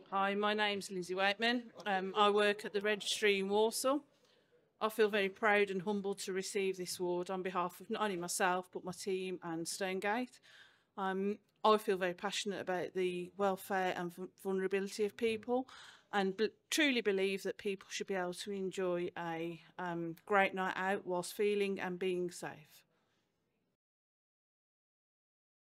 Hi, my name's Lindsey Wakeman. I work at the registry in Warsaw. I feel very proud and humbled to receive this award on behalf of not only myself but my team and Stonegate. I feel very passionate about the welfare and vulnerability of people, and truly believe that people should be able to enjoy a great night out whilst feeling and being safe.